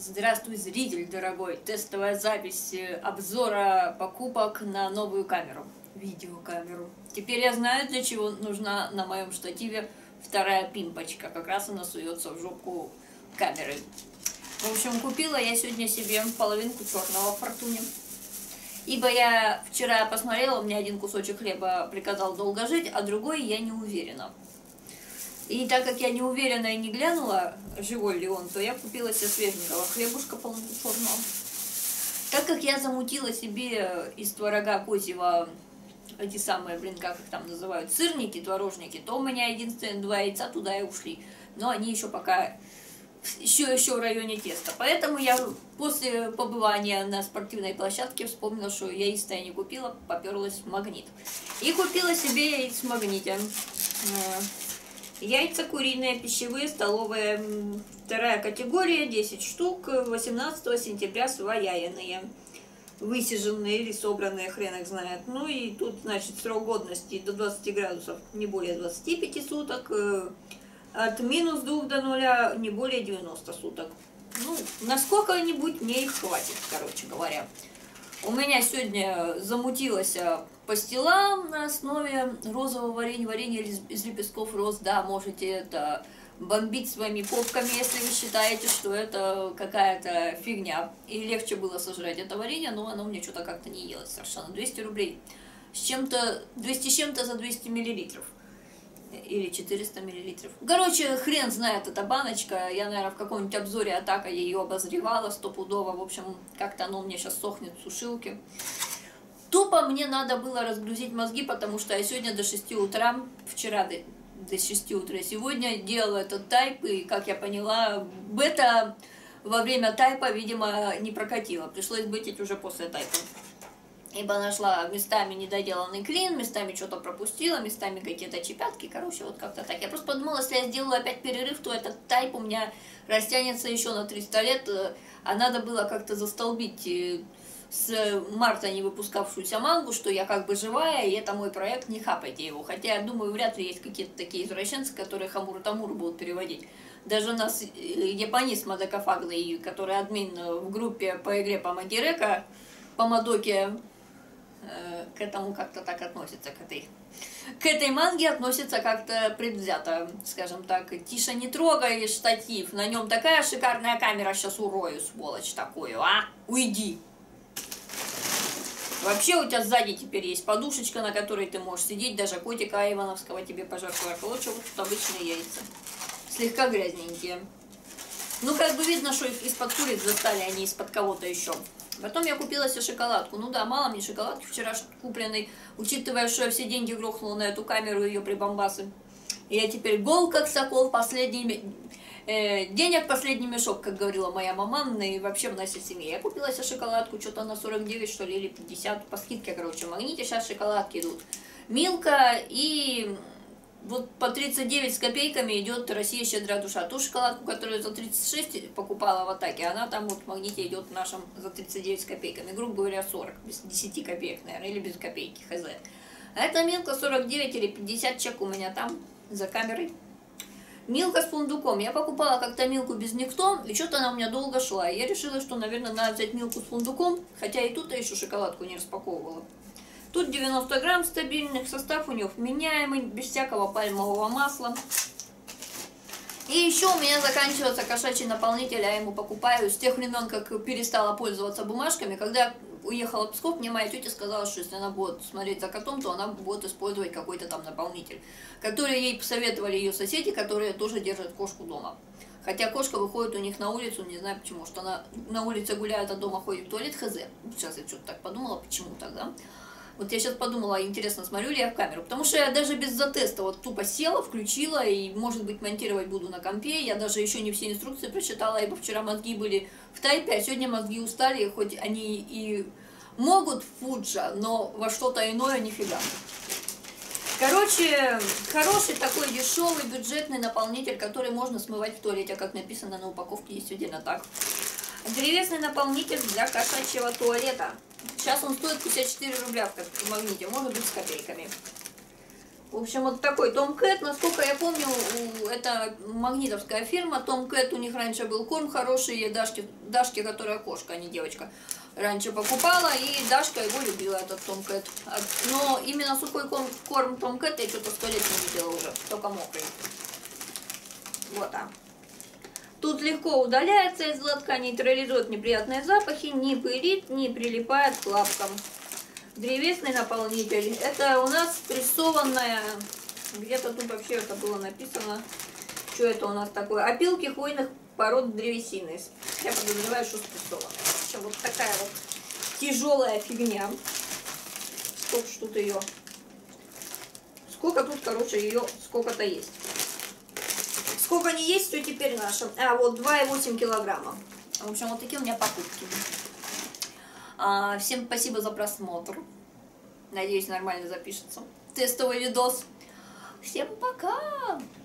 Здравствуй, зритель дорогой! Тестовая запись обзора покупок на новую камеру, видеокамеру. Теперь я знаю, для чего нужна на моем штативе вторая пимпочка. Как раз она суется в жопу камеры. В общем, купила я сегодня себе половинку черного в Фортуне. Ибо я вчера посмотрела, у меня один кусочек хлеба приказал долго жить, а другой я не уверена. И так как я не уверена и не глянула, живой ли он, то я купила себе свеженького хлебушка полночерного. Так как я замутила себе из творога козьего эти самые, как их там называют, сырники, творожники, то у меня единственные 2 яйца туда и ушли. Но они еще пока еще в районе теста. Поэтому я после побывания на спортивной площадке вспомнила, что яиц-то я не купила, поперлась в Магнит. И купила себе яиц в Магните. Яйца куриные, пищевые, столовые, 2 категория, 10 штук, 18 сентября сваяенные, высиженные или собранные, хрен их знает. Ну и тут, значит, срок годности до 20 градусов, не более 25 суток, от -2 до 0 не более 90 суток. Ну, на сколько-нибудь мне их хватит, короче говоря. У меня сегодня замутилась пастила на основе розового варенья из лепестков роз. Да, можете это бомбить своими попками, если вы считаете, что это какая-то фигня. И легче было сожрать это варенье, но оно мне что-то как-то не елось совершенно. 200 рублей с чем-то, 200 с чем-то за 200 миллилитров. Или 400 миллилитров. Короче, хрен знает эта баночка. Я, наверное, в каком-нибудь обзоре атака ее обозревала стопудово. В общем, как-то оно мне сейчас сохнет в сушилке. Тупо мне надо было разгрузить мозги, потому что я сегодня до 6 утра, вчера до 6 утра, сегодня делала этот тайп, и, как я поняла, бета во время тайпа, видимо, не прокатила. Пришлось бетить уже после тайпа. Ибо нашла местами недоделанный клин, местами что-то пропустила, местами какие-то чепятки. Короче, вот как-то так. Я просто подумала, если я сделаю опять перерыв, то этот тайп у меня растянется еще на 300 лет. А надо было как-то застолбить с марта не выпускавшуюся мангу, что я как бы живая, и это мой проект, не хапайте его. Хотя, я думаю, вряд ли есть какие-то такие извращенцы, которые Хамуру-Тамуру будут переводить. Даже у нас японист мадакафаглый, который админ в группе по игре по Магирека, по Мадоке, к этому как-то так относится, к этой манге относится как-то предвзято, скажем так. Тише, не трогай штатив, на нем такая шикарная камера, сейчас урою, сволочь такую, а? Уйди! Вообще у тебя сзади теперь есть подушечка, на которой ты можешь сидеть, даже котика Ивановского тебе пожертвовать. Лучше вот тут обычные яйца, слегка грязненькие. Ну, как бы видно, что их из-под куриц достали, а не из-под кого-то еще. Потом я купила себе шоколадку. Ну да, мало мне шоколадки вчера купленной, учитывая, что я все деньги грохнула на эту камеру и ее прибамбасы. И я теперь гол как сокол, денег последний мешок, как говорила моя мама, и вообще в нашей семье. Я купила себе шоколадку, что-то на 49, что ли, или 50, по скидке, короче, в Магните сейчас шоколадки идут. Милка и... Вот по 39 с копейками идет Россия щедрая душа. Ту шоколадку, которую за 36 покупала в Атаке, она там вот в Магните идет в нашем за 39 с копейками. Грубо говоря, 40, без 10 копеек, наверное, или без копейки, хз. А эта Милка 49 или 50 чек у меня там за камерой. Милка с фундуком. Я покупала как-то Милку без никто, и что-то она у меня долго шла. И я решила, что, наверное, надо взять Милку с фундуком, хотя и тут я еще шоколадку не распаковывала. Тут 90 грамм стабильных, состав у них вменяемый, без всякого пальмового масла. И еще у меня заканчивается кошачий наполнитель, я ему покупаю с тех времен, как перестала пользоваться бумажками. Когда я уехала в Псков, мне моя тетя сказала, что если она будет смотреть за котом, то она будет использовать какой-то там наполнитель, который ей посоветовали ее соседи, которые тоже держат кошку дома. Хотя кошка выходит у них на улицу, не знаю почему, что она на улице гуляет, а дома ходит в туалет, хз. Сейчас я что-то так подумала, почему тогда. Вот я сейчас подумала, интересно, смотрю ли я в камеру, потому что я даже без затеста вот тупо села, включила, и, может быть, монтировать буду на компе. Я даже еще не все инструкции прочитала, ибо вчера мозги были в тайпе, а сегодня мозги устали, хоть они и могут фуджа, но во что-то иное нифига. Короче, хороший такой дешевый бюджетный наполнитель, который можно смывать в туалете, как написано на упаковке, есть отдельно так. Древесный наполнитель для кошачьего туалета. Сейчас он стоит 54 рубля в Магните, может быть с копейками. В общем, вот такой Tomcat, насколько я помню, это магнитовская фирма. Tomcat, у них раньше был корм хороший, я Дашке, которая кошка, а не девочка, раньше покупала, и Дашка его любила, этот Tomcat. Но именно сухой корм Tomcat я что-то 100 лет не видела уже, только мокрый. Вот так. Тут легко удаляется из лотка, нейтрализует неприятные запахи, не пылит, не прилипает к лапкам. Древесный наполнитель. Это у нас прессованная, где-то тут вообще это было написано, что это у нас такое. Опилки хвойных пород древесины. Я подозреваю, что спрессованная. Вообще вот такая вот тяжелая фигня. Сколько ж тут ее? Сколько тут, короче, ее сколько-то есть. Сколько не есть, все теперь наше. А, вот 2,8 килограмма. В общем, вот такие у меня покупки. Всем спасибо за просмотр. Надеюсь, нормально запишется тестовый видос. Всем пока!